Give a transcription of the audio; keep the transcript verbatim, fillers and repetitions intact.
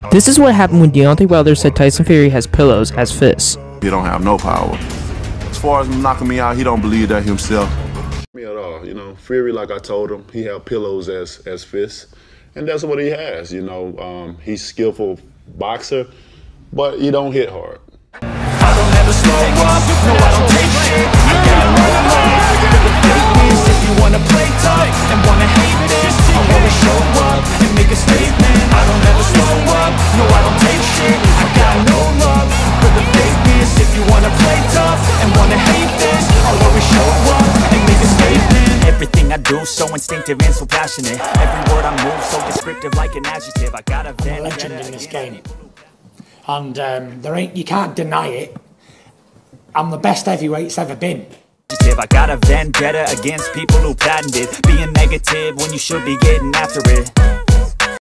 This is what happened when Deontay Wilder said Tyson Fury has pillows as fists. He don't have no power. As far as knocking me out, he don't believe that himself. Me at all, you know. Fury, like I told him, he have pillows as as fists, and that's what he has. You know, um, he's skillful boxer, but he don't hit hard. I don't ever slow up, no I don't take shit. I got no love for the fakeness. If you wanna play tough and wanna hate this, I'll always show up and make a statement. I don't ever slow up, no I don't take shit. I got no love for the fakeness. If you wanna play tough and wanna hate this, I'll always show up and make a statement. Everything I do so instinctive and so passionate. Every word I move so descriptive like an adjective. I got a legend in this game. And um, there ain't, you can't deny it. I'm the best heavyweight it's ever been. I got a vendetta against people who patented being negative when you should be getting after it.